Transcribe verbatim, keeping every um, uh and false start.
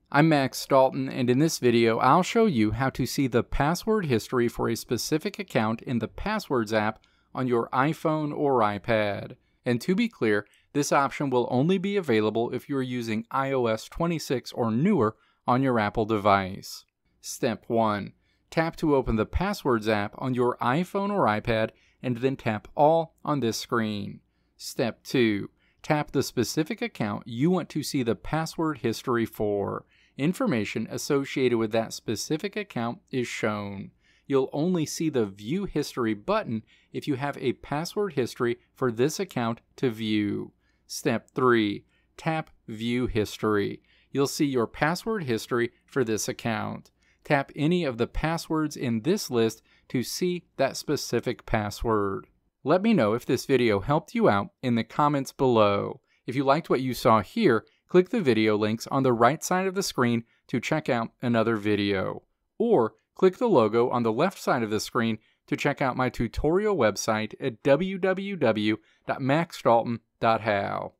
I'm Max Dalton, and in this video I'll show you how to see the password history for a specific account in the Passwords app on your iPhone or iPad. And to be clear, this option will only be available if you're using i O S twenty-six or newer on your Apple device. Step one. Tap to open the Passwords app on your iPhone or iPad and then tap All on this screen. Step two. Tap the specific account you want to see the password history for. Information associated with that specific account is shown. You'll only see the View History button if you have a password history for this account to view. Step three. Tap View History. You'll see your password history for this account. Tap any of the passwords in this list to see that specific password. Let me know if this video helped you out in the comments below. If you liked what you saw here, click the video links on the right side of the screen to check out another video. Or click the logo on the left side of the screen to check out my tutorial website at w w w dot max dalton dot how.